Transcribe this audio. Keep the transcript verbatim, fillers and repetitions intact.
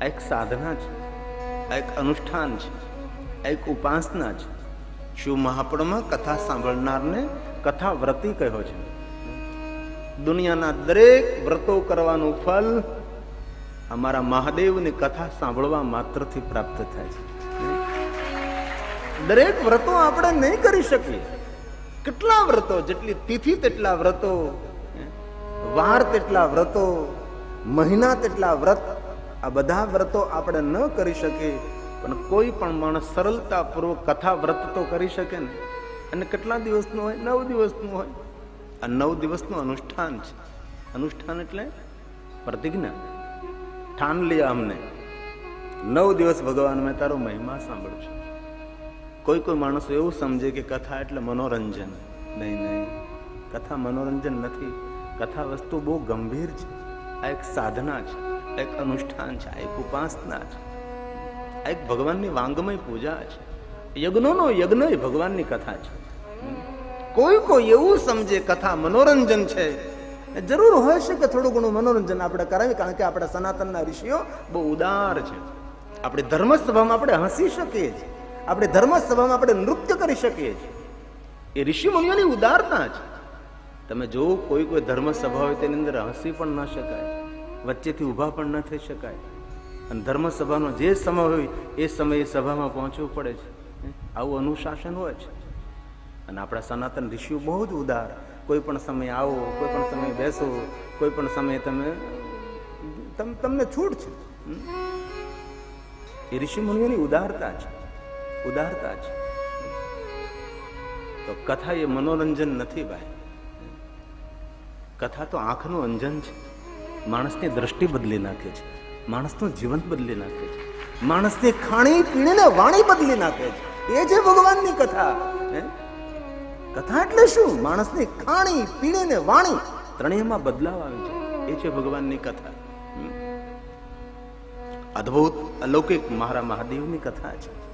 આ એક સાધના છે, આ એક અનુષ્ઠાન છે, આ એક ઉપાસના છે. શિવ મહાપુરાણમાં કથા સાંભળનારને કથા વ્રતી કહ્યો છે. દુનિયાના દરેક વ્રતો કરવાનું ફલ અમારા મહાદેવની કથા સાંભળવા માત્રથી પ્રાપ્ત થાય છે. દરેક વ્રતો આપણે નહીં કરી શકીએ. કેટલા વ્રતો, જેટલી તિથિ તેટલા વ્રતો, વાર તેટલા વ્રતો, મહિના તેટલા વ્રત, આ બધા વ્રતો આપણે ન કરી શકીએ. પણ કોઈ પણ માણસ સરળતાપૂર્વક કથા વ્રત તો કરી શકે ને. અને કેટલા દિવસનું હોય? નવ દિવસનું હોય. આ નવ દિવસનું અનુષ્ઠાન છે. અનુષ્ઠાન એટલે પ્રતિજ્ઞા, ઠાન લિયા અમને નવ દિવસ ભગવાન મેં તારો મહિમા સાંભળશું. કોઈ કોઈ માણસો એવું સમજે કે કથા એટલે મનોરંજન. નહીં નહીં, કથા મનોરંજન નથી. કથા વસ્તુ બહુ ગંભીર છે. આ એક સાધના છે, આ એક અનુષ્ઠાન છે, આ એક ઉપાસના છે, આ એક ભગવાનની વાંગમય પૂજા છે. યજ્ઞોનો યજ્ઞ એ ભગવાનની કથા છે. કોઈ કોઈ એવું સમજે કથા મનોરંજન છે. જરૂર હોય છે કે થોડું ઘણું મનોરંજન આપણે કરાવીએ, કારણ કે આપણા સનાતનના ઋષિઓ બહુ ઉદાર છે. આપણે ધર્મસભામાં આપણે હસી શકીએ છીએ, આપણે ધર્મસભામાં આપણે નૃત્ય કરી શકીએ છીએ. એ ઋષિ મુનિઓની ઉદારતા છે. તમે જો કોઈ કોઈ ધર્મસભા હોય તેની અંદર હસી પણ ન શકાય, વચ્ચેથી ઊભા પણ ન થઈ શકાય. અને ધર્મસભાનો જે સમય હોય એ સમયે સભામાં પહોંચવું પડે છે. આવું અનુશાસન હોય છે. અને આપણા સનાતન ઋષિઓ બહુ જ ઉદાર. કોઈ પણ સમયે આવો, કોઈ પણ સમયે બેસો, કોઈ પણ સમયે તમે તમને છૂટ છે. એ ઋષિ મુનિઓની ઉદારતા છે, ઉદારતા છે. તો કથા એ મનોરંજન નથી ભાઈ. કથા તો આંખનું અંજન છે. માણસની દ્રષ્ટિ બદલી નાખે છે, માણસનું જીવન બદલી નાખે છે, માણસની ખાણી પીણીને વાણી બદલી નાખે છે. એ છે ભગવાનની કથા. કથા એટલે શું? માણસની ખાણી પીણીને વાણી ત્રણેયમાં બદલાવ આવે છે. એ છે ભગવાનની કથા. અદ્ભુત અલૌકિક મારા મહાદેવની કથા છે.